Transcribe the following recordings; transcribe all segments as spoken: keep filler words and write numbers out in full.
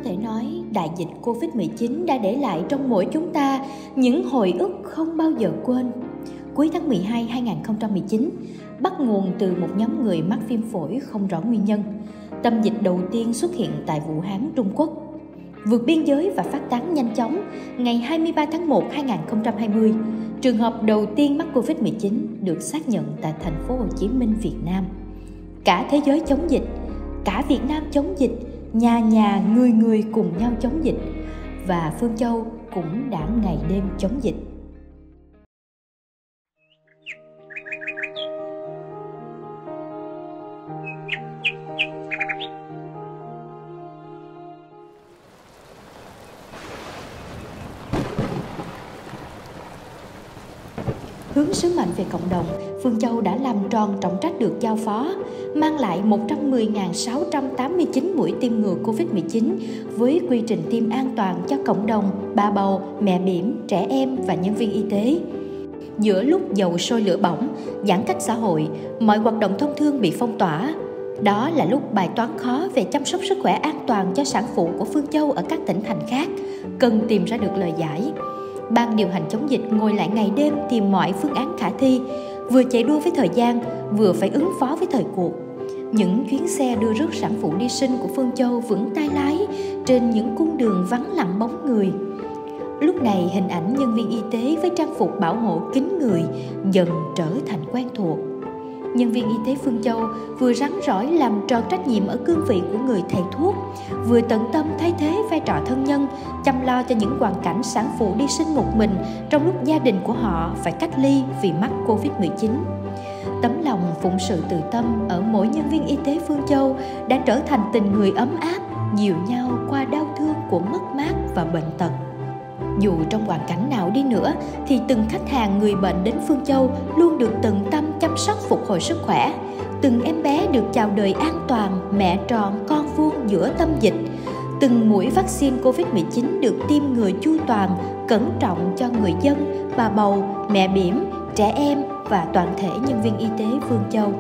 thể nói đại dịch Covid mười chín đã để lại trong mỗi chúng ta những hồi ức không bao giờ quên. Cuối tháng mười hai năm hai nghìn không trăm mười chín, bắt nguồn từ một nhóm người mắc viêm phổi không rõ nguyên nhân. Tâm dịch đầu tiên xuất hiện tại Vũ Hán, Trung Quốc. Vượt biên giới và phát tán nhanh chóng, ngày hai mươi ba tháng một năm hai nghìn không trăm hai mươi, trường hợp đầu tiên mắc Covid mười chín được xác nhận tại thành phố Hồ Chí Minh, Việt Nam. Cả thế giới chống dịch, cả Việt Nam chống dịch, nhà nhà người người cùng nhau chống dịch, và Phương Châu cũng đã ngày đêm chống dịch. Hướng sứ mệnh về cộng đồng, Phương Châu đã làm tròn trọng trách được giao phó, mang lại một trăm mười nghìn sáu trăm tám mươi chín mũi tiêm ngừa Covid mười chín với quy trình tiêm an toàn cho cộng đồng, bà bầu, mẹ bỉm, trẻ em và nhân viên y tế. Giữa lúc dầu sôi lửa bỏng, giãn cách xã hội, mọi hoạt động thông thương bị phong tỏa. Đó là lúc bài toán khó về chăm sóc sức khỏe an toàn cho sản phụ của Phương Châu ở các tỉnh thành khác cần tìm ra được lời giải. Ban điều hành chống dịch ngồi lại ngày đêm tìm mọi phương án khả thi, vừa chạy đua với thời gian, vừa phải ứng phó với thời cuộc. Những chuyến xe đưa rước sản phụ đi sinh của Phương Châu vững tay lái trên những cung đường vắng lặng bóng người. Lúc này hình ảnh nhân viên y tế với trang phục bảo hộ kín người dần trở thành quen thuộc. Nhân viên y tế Phương Châu vừa rắn rỏi làm tròn trách nhiệm ở cương vị của người thầy thuốc, vừa tận tâm thay thế vai trò thân nhân, chăm lo cho những hoàn cảnh sản phụ đi sinh một mình trong lúc gia đình của họ phải cách ly vì mắc Covid mười chín. Tấm lòng phụng sự từ tâm ở mỗi nhân viên y tế Phương Châu đã trở thành tình người ấm áp, dìu nhau qua đau thương của mất mát và bệnh tật. Dù trong hoàn cảnh nào đi nữa thì từng khách hàng người bệnh đến Phương Châu luôn được tận tâm chăm sóc phục hồi sức khỏe. Từng em bé được chào đời an toàn, mẹ tròn, con vuông giữa tâm dịch. Từng mũi vaccine Covid mười chín được tiêm ngừa chu toàn, cẩn trọng cho người dân, bà bầu, mẹ bỉm, trẻ em và toàn thể nhân viên y tế Phương Châu.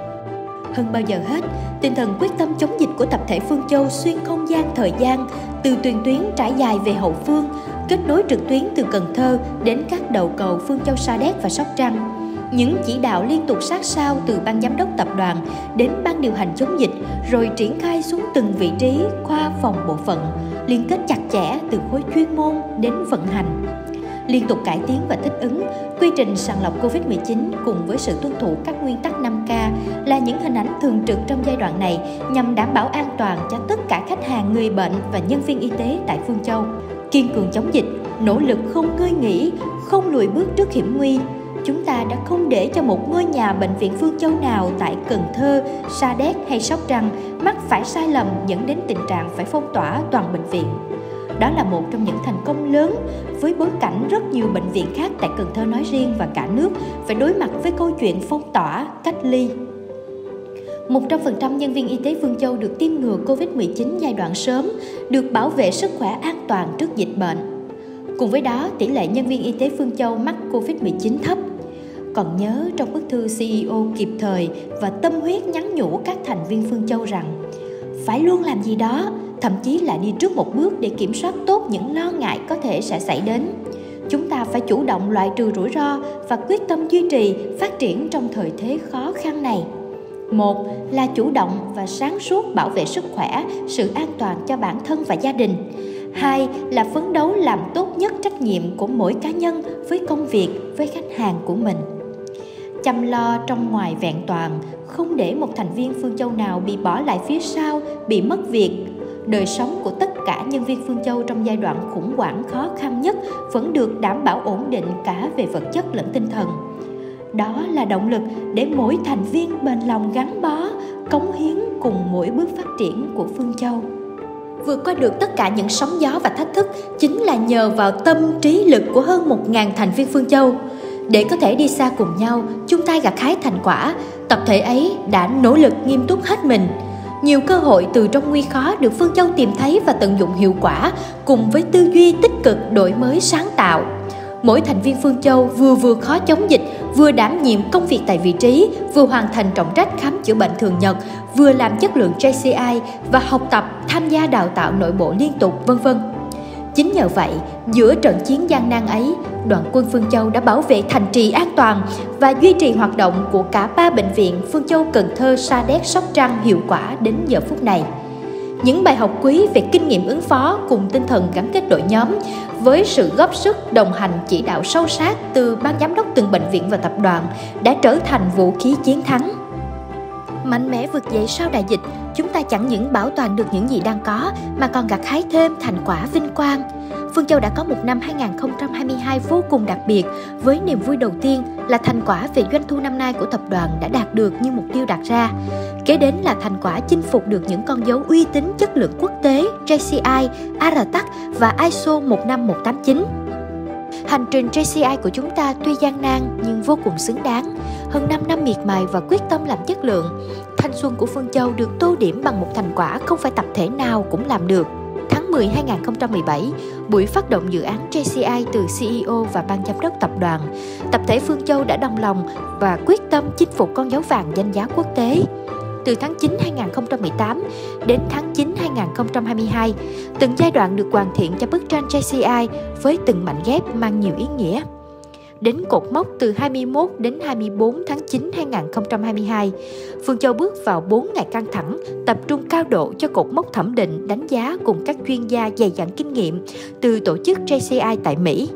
Hơn bao giờ hết, tinh thần quyết tâm chống dịch của tập thể Phương Châu xuyên không gian thời gian, từ tiền tuyến trải dài về hậu phương, kết nối trực tuyến từ Cần Thơ đến các đầu cầu Phương Châu, Sa Đéc và Sóc Trăng. Những chỉ đạo liên tục sát sao từ ban giám đốc tập đoàn đến ban điều hành chống dịch, rồi triển khai xuống từng vị trí, khoa, phòng, bộ phận, liên kết chặt chẽ từ khối chuyên môn đến vận hành. Liên tục cải tiến và thích ứng, quy trình sàng lọc Covid mười chín cùng với sự tuân thủ các nguyên tắc năm K là những hình ảnh thường trực trong giai đoạn này nhằm đảm bảo an toàn cho tất cả khách hàng, người bệnh và nhân viên y tế tại Phương Châu. Kiên cường chống dịch, nỗ lực không ngơi nghỉ, không lùi bước trước hiểm nguy. Chúng ta đã không để cho một ngôi nhà bệnh viện Phương Châu nào tại Cần Thơ, Sa Đéc hay Sóc Trăng mắc phải sai lầm dẫn đến tình trạng phải phong tỏa toàn bệnh viện. Đó là một trong những thành công lớn với bối cảnh rất nhiều bệnh viện khác tại Cần Thơ nói riêng và cả nước phải đối mặt với câu chuyện phong tỏa, cách ly. một trăm phần trăm nhân viên y tế Phương Châu được tiêm ngừa Covid mười chín giai đoạn sớm, được bảo vệ sức khỏe an toàn trước dịch bệnh. Cùng với đó, tỷ lệ nhân viên y tế Phương Châu mắc Covid mười chín thấp. Còn nhớ trong bức thư xê e ô kịp thời và tâm huyết nhắn nhủ các thành viên Phương Châu rằng phải luôn làm gì đó, thậm chí là đi trước một bước để kiểm soát tốt những lo ngại có thể sẽ xảy đến. Chúng ta phải chủ động loại trừ rủi ro và quyết tâm duy trì, phát triển trong thời thế khó khăn này. Một là chủ động và sáng suốt bảo vệ sức khỏe, sự an toàn cho bản thân và gia đình. Hai là phấn đấu làm tốt nhất trách nhiệm của mỗi cá nhân với công việc, với khách hàng của mình. Chăm lo trong ngoài vẹn toàn, không để một thành viên Phương Châu nào bị bỏ lại phía sau, bị mất việc. Đời sống của tất cả nhân viên Phương Châu trong giai đoạn khủng hoảng khó khăn nhất vẫn được đảm bảo ổn định cả về vật chất lẫn tinh thần. Đó là động lực để mỗi thành viên bền lòng gắn bó, cống hiến cùng mỗi bước phát triển của Phương Châu. Vượt qua được tất cả những sóng gió và thách thức chính là nhờ vào tâm trí lực của hơn một nghìn thành viên Phương Châu. Để có thể đi xa cùng nhau, chung tay gặt hái thành quả, tập thể ấy đã nỗ lực nghiêm túc hết mình. Nhiều cơ hội từ trong nguy khó được Phương Châu tìm thấy và tận dụng hiệu quả, cùng với tư duy tích cực đổi mới sáng tạo. Mỗi thành viên Phương Châu vừa vượt khó chống dịch, vừa đảm nhiệm công việc tại vị trí, vừa hoàn thành trọng trách khám chữa bệnh thường nhật, vừa làm chất lượng J C I và học tập, tham gia đào tạo nội bộ liên tục, vân vân. Chính nhờ vậy, giữa trận chiến gian nan ấy, đoàn quân Phương Châu đã bảo vệ thành trì an toàn và duy trì hoạt động của cả ba bệnh viện Phương Châu, Cần Thơ, Sa Đéc, Sóc Trăng hiệu quả đến giờ phút này. Những bài học quý về kinh nghiệm ứng phó cùng tinh thần gắn kết đội nhóm với sự góp sức đồng hành chỉ đạo sâu sát từ ban giám đốc từng bệnh viện và tập đoàn đã trở thành vũ khí chiến thắng. Mạnh mẽ vượt dậy sau đại dịch, chúng ta chẳng những bảo toàn được những gì đang có mà còn gặt hái thêm thành quả vinh quang. Phương Châu đã có một năm hai nghìn không trăm hai mươi hai vô cùng đặc biệt, với niềm vui đầu tiên là thành quả về doanh thu năm nay của tập đoàn đã đạt được như mục tiêu đặt ra. Kế đến là thành quả chinh phục được những con dấu uy tín chất lượng quốc tế J C I, A R T A C và I S O một năm một tám chín. Hành trình J C I của chúng ta tuy gian nan nhưng vô cùng xứng đáng. Hơn năm năm miệt mài và quyết tâm làm chất lượng, thanh xuân của Phương Châu được tô điểm bằng một thành quả không phải tập thể nào cũng làm được. Tháng mười hai nghìn không trăm mười bảy, buổi phát động dự án J C I từ C E O và ban giám đốc tập đoàn, tập thể Phương Châu đã đồng lòng và quyết tâm chinh phục con dấu vàng danh giá quốc tế. Từ tháng chín hai nghìn không trăm mười tám đến tháng chín hai nghìn không trăm hai mươi hai, từng giai đoạn được hoàn thiện cho bức tranh J C I với từng mảnh ghép mang nhiều ý nghĩa. Đến cột mốc từ hai mươi mốt đến hai mươi tư tháng chín hai nghìn không trăm hai mươi hai, Phương Châu bước vào bốn ngày căng thẳng, tập trung cao độ cho cột mốc thẩm định, đánh giá cùng các chuyên gia dày dặn kinh nghiệm từ tổ chức J C I tại Mỹ.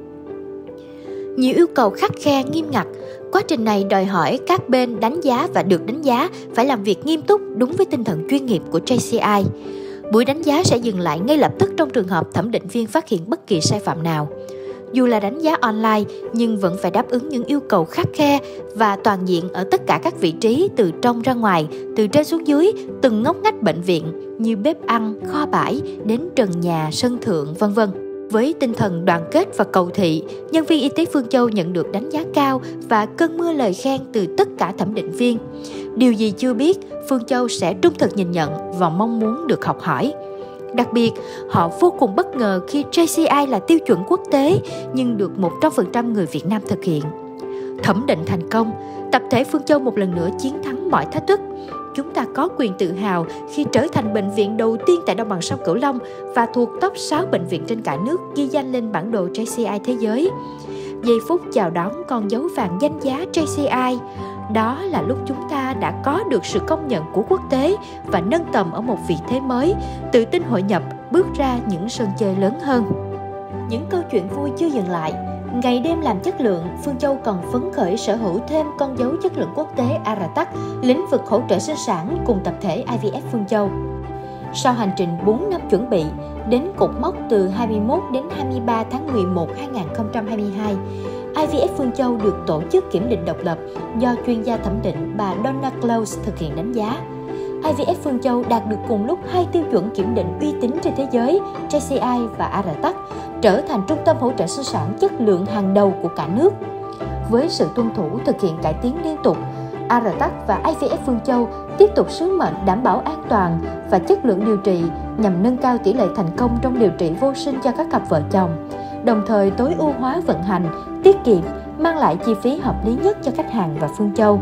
Nhiều yêu cầu khắt khe, nghiêm ngặt. Quá trình này đòi hỏi các bên đánh giá và được đánh giá phải làm việc nghiêm túc đúng với tinh thần chuyên nghiệp của J C I. Buổi đánh giá sẽ dừng lại ngay lập tức trong trường hợp thẩm định viên phát hiện bất kỳ sai phạm nào. Dù là đánh giá online nhưng vẫn phải đáp ứng những yêu cầu khắt khe và toàn diện ở tất cả các vị trí từ trong ra ngoài, từ trên xuống dưới, từng ngóc ngách bệnh viện như bếp ăn, kho bãi đến trần nhà, sân thượng, vân vân. Với tinh thần đoàn kết và cầu thị, nhân viên y tế Phương Châu nhận được đánh giá cao và cơn mưa lời khen từ tất cả thẩm định viên. Điều gì chưa biết, Phương Châu sẽ trung thực nhìn nhận và mong muốn được học hỏi. Đặc biệt, họ vô cùng bất ngờ khi J C I là tiêu chuẩn quốc tế nhưng được một trăm phần trăm người Việt Nam thực hiện. Thẩm định thành công, tập thể Phương Châu một lần nữa chiến thắng mọi thách thức. Chúng ta có quyền tự hào khi trở thành bệnh viện đầu tiên tại đồng bằng sông Cửu Long và thuộc top sáu bệnh viện trên cả nước ghi danh lên bản đồ J C I thế giới. Giây phút chào đón con dấu vàng danh giá J C I, đó là lúc chúng ta đã có được sự công nhận của quốc tế và nâng tầm ở một vị thế mới, tự tin hội nhập, bước ra những sân chơi lớn hơn. Những câu chuyện vui chưa dừng lại. Ngày đêm làm chất lượng, Phương Châu còn phấn khởi sở hữu thêm con dấu chất lượng quốc tế A R T A C, lĩnh vực hỗ trợ sinh sản cùng tập thể I V F Phương Châu. Sau hành trình bốn năm chuẩn bị, đến cột mốc từ hai mươi mốt đến hai mươi ba tháng mười một hai nghìn không trăm hai mươi hai, I V F Phương Châu được tổ chức kiểm định độc lập do chuyên gia thẩm định bà Donna Close thực hiện đánh giá. I V F Phương Châu đạt được cùng lúc hai tiêu chuẩn kiểm định uy tín trên thế giới, J C I và A R T A C, trở thành trung tâm hỗ trợ sinh sản chất lượng hàng đầu của cả nước. Với sự tuân thủ thực hiện cải tiến liên tục, A R T A C và I V F Phương Châu tiếp tục sứ mệnh đảm bảo an toàn và chất lượng điều trị nhằm nâng cao tỷ lệ thành công trong điều trị vô sinh cho các cặp vợ chồng, đồng thời tối ưu hóa vận hành, tiết kiệm, mang lại chi phí hợp lý nhất cho khách hàng và Phương Châu.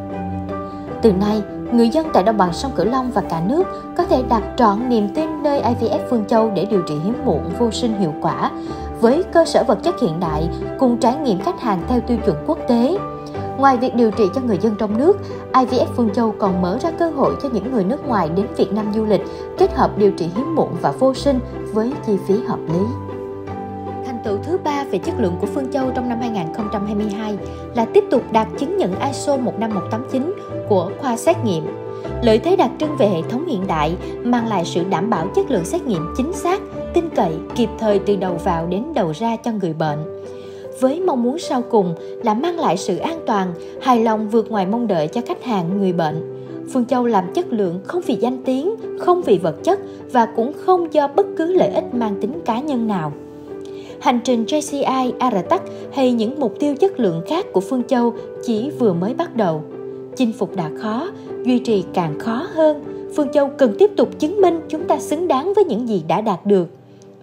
Từ nay, người dân tại đồng bằng sông Cửu Long và cả nước có thể đặt trọn niềm tin nơi I V F Phương Châu để điều trị hiếm muộn vô sinh hiệu quả, với cơ sở vật chất hiện đại cùng trải nghiệm khách hàng theo tiêu chuẩn quốc tế. Ngoài việc điều trị cho người dân trong nước, I V F Phương Châu còn mở ra cơ hội cho những người nước ngoài đến Việt Nam du lịch, kết hợp điều trị hiếm muộn và vô sinh với chi phí hợp lý. Thành tựu thứ ba về chất lượng của Phương Châu trong năm hai nghìn không trăm hai mươi hai là tiếp tục đạt chứng nhận I S O một năm một tám chín của khoa xét nghiệm. Lợi thế đặc trưng về hệ thống hiện đại mang lại sự đảm bảo chất lượng xét nghiệm chính xác, tin cậy, kịp thời từ đầu vào đến đầu ra cho người bệnh. Với mong muốn sau cùng là mang lại sự an toàn, hài lòng vượt ngoài mong đợi cho khách hàng, người bệnh. Phương Châu làm chất lượng không vì danh tiếng, không vì vật chất và cũng không do bất cứ lợi ích mang tính cá nhân nào. Hành trình J C I, A R T A C hay những mục tiêu chất lượng khác của Phương Châu chỉ vừa mới bắt đầu. Chinh phục đã khó, duy trì càng khó hơn. Phương Châu cần tiếp tục chứng minh chúng ta xứng đáng với những gì đã đạt được.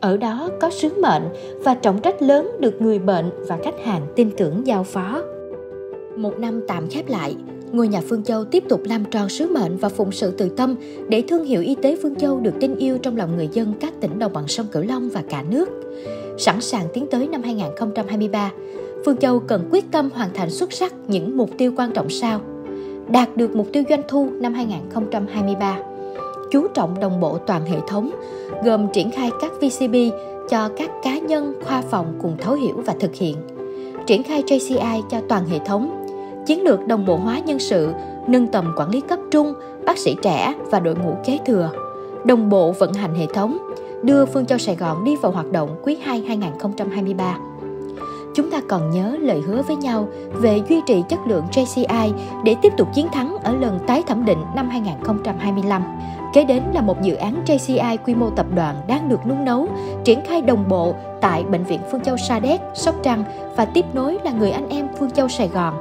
Ở đó có sứ mệnh và trọng trách lớn được người bệnh và khách hàng tin tưởng giao phó. Một năm tạm khép lại, ngôi nhà Phương Châu tiếp tục làm tròn sứ mệnh và phụng sự từ tâm để thương hiệu y tế Phương Châu được tin yêu trong lòng người dân các tỉnh đồng bằng sông Cửu Long và cả nước. Sẵn sàng tiến tới năm hai không hai ba, Phương Châu cần quyết tâm hoàn thành xuất sắc những mục tiêu quan trọng sau: đạt được mục tiêu doanh thu năm hai không hai ba, chú trọng đồng bộ toàn hệ thống, gồm triển khai các vê xê bê cho các cá nhân, khoa phòng cùng thấu hiểu và thực hiện, triển khai gi xê i cho toàn hệ thống, chiến lược đồng bộ hóa nhân sự, nâng tầm quản lý cấp trung, bác sĩ trẻ và đội ngũ kế thừa, đồng bộ vận hành hệ thống, đưa Phương Châu Sài Gòn đi vào hoạt động quý hai hai không hai ba. Chúng ta còn nhớ lời hứa với nhau về duy trì chất lượng gi xê i để tiếp tục chiến thắng ở lần tái thẩm định năm hai không hai lăm. Kế đến là một dự án gi xê i quy mô tập đoàn đang được nung nấu, triển khai đồng bộ tại Bệnh viện Phương Châu Sa Đéc, Sóc Trăng và tiếp nối là người anh em Phương Châu Sài Gòn.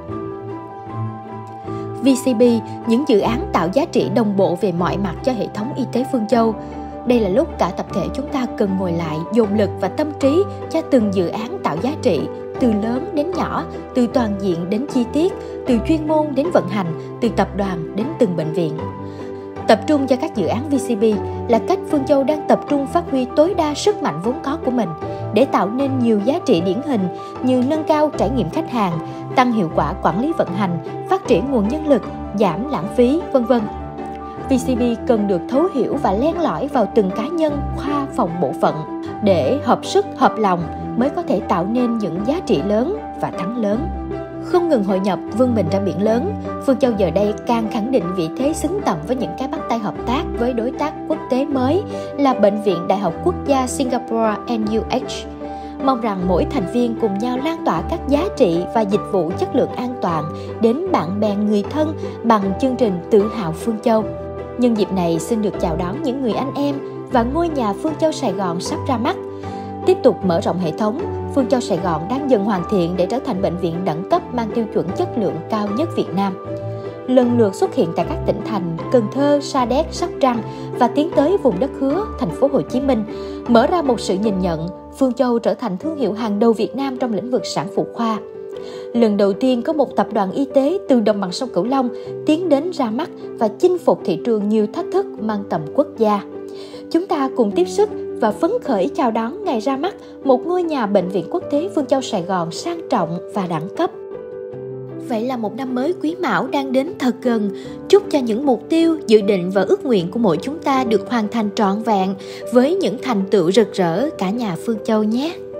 vê xê bê, những dự án tạo giá trị đồng bộ về mọi mặt cho hệ thống y tế Phương Châu. Đây là lúc cả tập thể chúng ta cần ngồi lại, dồn lực và tâm trí cho từng dự án tạo giá trị, từ lớn đến nhỏ, từ toàn diện đến chi tiết, từ chuyên môn đến vận hành, từ tập đoàn đến từng bệnh viện. Tập trung cho các dự án vê xê bê là cách Phương Châu đang tập trung phát huy tối đa sức mạnh vốn có của mình để tạo nên nhiều giá trị điển hình như nâng cao trải nghiệm khách hàng, tăng hiệu quả quản lý vận hành, phát triển nguồn nhân lực, giảm lãng phí, vân vân. vê xê bê cần được thấu hiểu và len lỏi vào từng cá nhân, khoa, phòng, bộ phận để hợp sức, hợp lòng mới có thể tạo nên những giá trị lớn và thắng lớn. Không ngừng hội nhập, vươn mình ra biển lớn, Phương Châu giờ đây càng khẳng định vị thế xứng tầm với những cái bắt tay hợp tác với đối tác quốc tế mới là Bệnh viện Đại học Quốc gia Singapore en u hát. Mong rằng mỗi thành viên cùng nhau lan tỏa các giá trị và dịch vụ chất lượng an toàn đến bạn bè người thân bằng chương trình Tự hào Phương Châu. Nhân dịp này xin được chào đón những người anh em và ngôi nhà Phương Châu Sài Gòn sắp ra mắt. Tiếp tục mở rộng hệ thống, Phương Châu Sài Gòn đang dần hoàn thiện để trở thành bệnh viện đẳng cấp mang tiêu chuẩn chất lượng cao nhất Việt Nam. Lần lượt xuất hiện tại các tỉnh thành Cần Thơ, Sa Đéc, Sóc Trăng và tiến tới vùng đất hứa, thành phố Hồ Chí Minh, mở ra một sự nhìn nhận Phương Châu trở thành thương hiệu hàng đầu Việt Nam trong lĩnh vực sản phụ khoa. Lần đầu tiên có một tập đoàn y tế từ đồng bằng sông Cửu Long tiến đến ra mắt và chinh phục thị trường nhiều thách thức mang tầm quốc gia. Chúng ta cùng tiếp sức và phấn khởi chào đón ngày ra mắt một ngôi nhà bệnh viện quốc tế Phương Châu Sài Gòn sang trọng và đẳng cấp. Vậy là một năm mới Quý Mão đang đến thật gần. Chúc cho những mục tiêu, dự định và ước nguyện của mỗi chúng ta được hoàn thành trọn vẹn với những thành tựu rực rỡ cả nhà Phương Châu nhé.